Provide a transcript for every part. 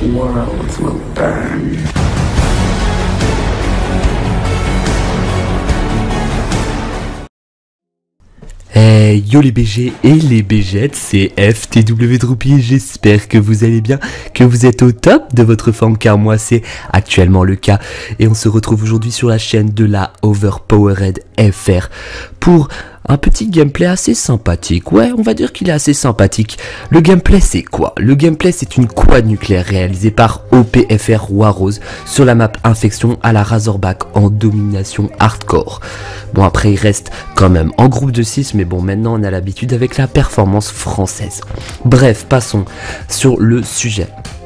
Worlds will burn. Hey yo les BG et les BGettes, c'est FTW Droopy, j'espère que vous allez bien, que vous êtes au top de votre forme car moi c'est actuellement le cas. Et on se retrouve aujourd'hui sur la chaîne de la Overpowered FR pour un petit gameplay assez sympathique. Ouais, on va dire qu'il est assez sympathique. Le gameplay c'est quoi? Le gameplay c'est une quad nucléaire réalisée par OPFR Warrose sur la map Infection à la Razorback en domination hardcore. Bon après il reste quand même en groupe de 6 mais bon maintenant on a l'habitude avec la performance française. Bref, passons sur le sujet.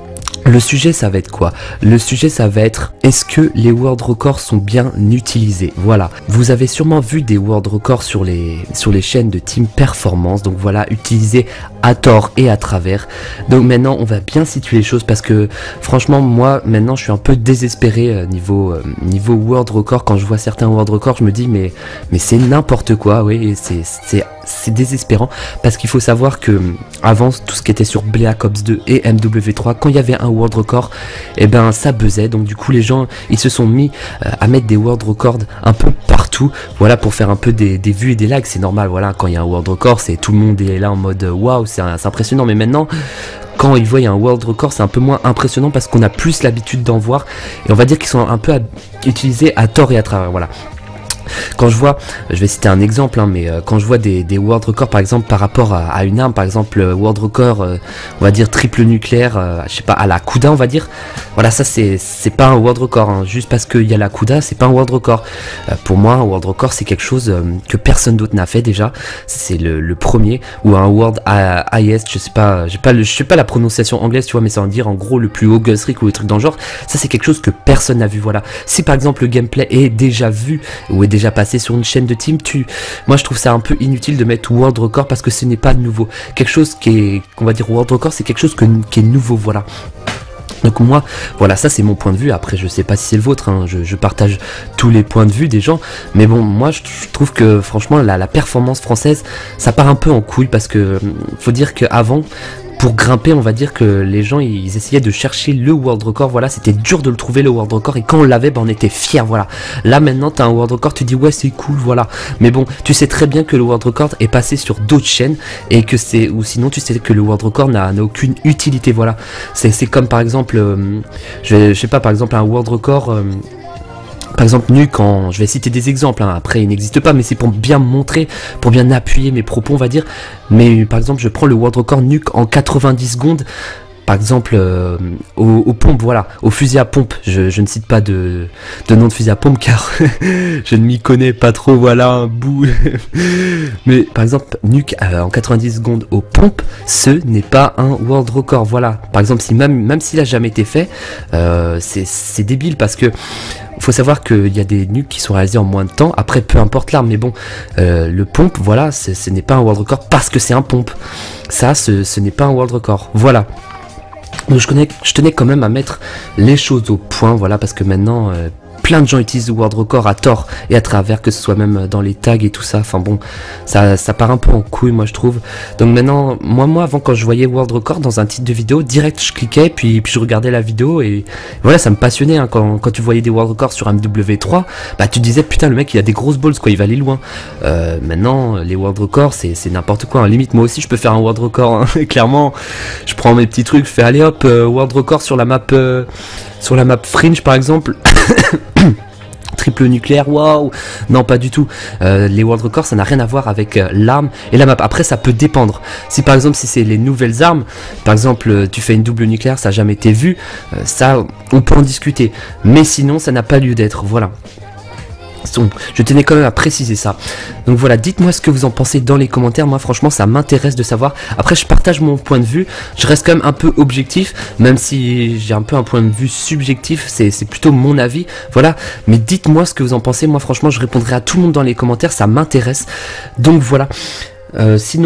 Le sujet ça va être quoi? Le sujet ça va être est-ce que les world records sont bien utilisés? Voilà, vous avez sûrement vu des world records sur les chaînes de Team Performance, donc voilà, utilisés à tort et à travers. Donc maintenant on va bien situer les choses parce que franchement moi maintenant je suis un peu désespéré niveau world record. Quand je vois certains world records je me dis mais c'est n'importe quoi, oui, c'est désespérant parce qu'il faut savoir que avant tout ce qui était sur Black Ops 2 et MW3, quand il y avait un world record, et ben ça buzzait, donc du coup les gens ils se sont mis à mettre des world records un peu partout, voilà, pour faire un peu des vues et des likes. C'est normal, voilà, quand il y a un world record c'est tout le monde est là en mode waouh, c'est impressionnant. Mais maintenant quand ils voient un world record c'est un peu moins impressionnant parce qu'on a plus l'habitude d'en voir et on va dire qu'ils sont un peu utilisés à tort et à travers. Voilà, quand je vois, je vais citer un exemple, hein, mais quand je vois des world records par exemple par rapport à une arme, par exemple world record, on va dire triple nucléaire, je sais pas, à la Kuda on va dire, voilà, ça c'est pas un world record, hein, juste parce qu'il y a la Kuda c'est pas un world record. Pour moi un world record c'est quelque chose que personne d'autre n'a fait déjà, c'est le premier, ou un world highest, je sais pas, je sais pas la prononciation anglaise tu vois, mais ça veut dire en gros le plus haut gun streak ou des trucs dans le genre, ça c'est quelque chose que personne n'a vu. Voilà, si par exemple le gameplay est déjà vu ou est déjà passé sur une chaîne de team, moi je trouve ça un peu inutile de mettre world record parce que ce n'est pas nouveau. Quelque chose qui est, on va dire world record, c'est quelque chose qui est nouveau, voilà. Donc moi, voilà, ça c'est mon point de vue. Après je sais pas si c'est le vôtre, hein. Je partage tous les points de vue des gens, mais bon, moi je trouve que franchement la performance française ça part un peu en couille parce que faut dire qu'avant, pour grimper, on va dire que les gens ils essayaient de chercher le world record, voilà, c'était dur de le trouver le world record, et quand on l'avait, ben, on était fiers, voilà. Là maintenant t'as un world record, tu dis ouais c'est cool, voilà, mais bon tu sais très bien que le world record est passé sur d'autres chaînes et que c'est, ou sinon tu sais que le world record n'a aucune utilité, voilà. C'est comme par exemple je sais pas, par exemple un world record par exemple Nuke, je vais citer des exemples, hein, après il n'existe pas, mais c'est pour bien montrer, pour bien appuyer mes propos on va dire. Mais par exemple je prends le world record Nuke en 90 secondes, par exemple aux pompes, voilà, au fusil à pompe. Je ne cite pas de nom de fusil à pompe car je ne m'y connais pas trop, voilà, un bout. Mais par exemple Nuke en 90 secondes aux pompes, ce n'est pas un world record, voilà. Par exemple si même s'il a jamais été fait, c'est débile parce que faut savoir qu'il y a des nukes qui sont réalisés en moins de temps. Après peu importe l'arme, mais bon, le pompe, voilà, ce n'est pas un world record parce que c'est un pompe. Ça, ce n'est pas un world record, voilà. Donc je tenais quand même à mettre les choses au point, voilà, parce que maintenant plein de gens utilisent le world record à tort et à travers, que ce soit même dans les tags et tout ça. Enfin bon, ça part un peu en couille moi je trouve. Donc maintenant, moi avant quand je voyais world record dans un titre de vidéo, direct je cliquais puis je regardais la vidéo et voilà, ça me passionnait, hein. Quand tu voyais des world records sur MW3, bah tu disais putain le mec il a des grosses balls quoi, il va aller loin. Maintenant les world records c'est n'importe quoi, hein. Limite moi aussi je peux faire un world record, hein. Clairement je prends mes petits trucs, je fais allez hop world record sur la map Fringe par exemple. Triple nucléaire, waouh. Non pas du tout, les world records ça n'a rien à voir avec l'arme et la map. Après ça peut dépendre, si par exemple si c'est les nouvelles armes, par exemple tu fais une double nucléaire, ça n'a jamais été vu, ça on peut en discuter, mais sinon ça n'a pas lieu d'être, voilà. Je tenais quand même à préciser ça. Donc voilà, dites-moi ce que vous en pensez dans les commentaires. Moi franchement ça m'intéresse de savoir. Après je partage mon point de vue, je reste quand même un peu objectif, même si j'ai un peu un point de vue subjectif, c'est plutôt mon avis, voilà. Mais dites-moi ce que vous en pensez. Moi franchement je répondrai à tout le monde dans les commentaires, ça m'intéresse. Donc voilà. Sinon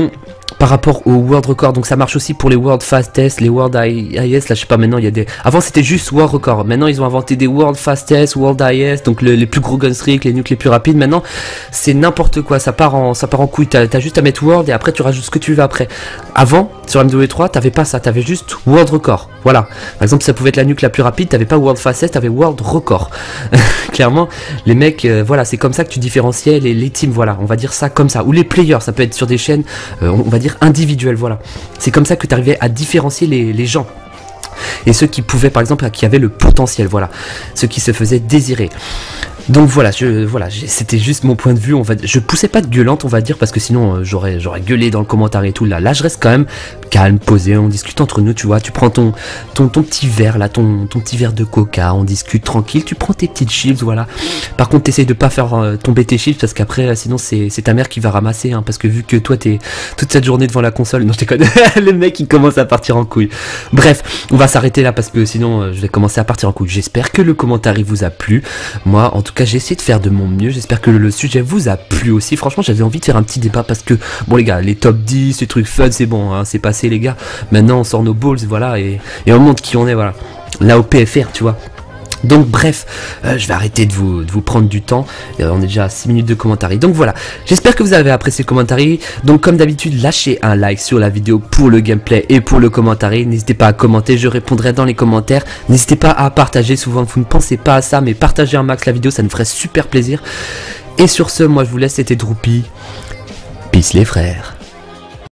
par rapport au World Record, donc ça marche aussi pour les World Fastest, les World IS, là je sais pas, maintenant il y a des... Avant c'était juste World Record, maintenant ils ont inventé des World Fastest, World IS, donc les plus gros gun streak, les nukes les plus rapides, maintenant c'est n'importe quoi, ça part en couille, t'as juste à mettre World et après tu rajoutes ce que tu veux après. Avant, sur MW3, t'avais pas ça, t'avais juste World Record, voilà. Par exemple, ça pouvait être la nuque la plus rapide, t'avais pas World Fastest, t'avais World Record. Clairement, les mecs, voilà, c'est comme ça que tu différenciais les teams, voilà, on va dire ça comme ça, ou les players, ça peut être sur des chaînes, on va dire individuel, voilà. C'est comme ça que tu arrivais à différencier les gens. Et ceux qui pouvaient, par exemple, qui avaient le potentiel, voilà. Ceux qui se faisaient désirer. Donc voilà, c'était juste mon point de vue. Je poussais pas de gueulante, on va dire, parce que sinon j'aurais gueulé dans le commentaire et tout. Là, je reste quand même calme, posé, on discute entre nous, tu vois. Tu prends ton petit verre là, ton petit verre de coca, on discute tranquille. Tu prends tes petites chips, voilà. Par contre, t'essayes de pas faire tomber tes chips parce qu'après, sinon c'est ta mère qui va ramasser, hein, parce que vu que toi t'es toute cette journée devant la console, non je déconne, le mec il commence à partir en couille. Bref, on va s'arrêter là parce que sinon je vais commencer à partir en couille. J'espère que le commentaire il vous a plu. Moi, en tout cas, j'ai essayé de faire de mon mieux. J'espère que le sujet vous a plu aussi. Franchement, j'avais envie de faire un petit débat parce que, bon les gars, les top 10, les trucs fun, c'est bon, hein, c'est passé les gars. Maintenant, on sort nos balls, voilà, et on montre qui on est, voilà. Là au PFR, tu vois. Donc bref, je vais arrêter de vous prendre du temps. On est déjà à 6 minutes de commentaires. Donc voilà, j'espère que vous avez apprécié le commentaire. Donc comme d'habitude, lâchez un like sur la vidéo pour le gameplay et pour le commentaire. N'hésitez pas à commenter, je répondrai dans les commentaires. N'hésitez pas à partager, souvent vous ne pensez pas à ça, mais partagez un max la vidéo, ça nous ferait super plaisir. Et sur ce, moi je vous laisse, c'était Droopy. Peace les frères.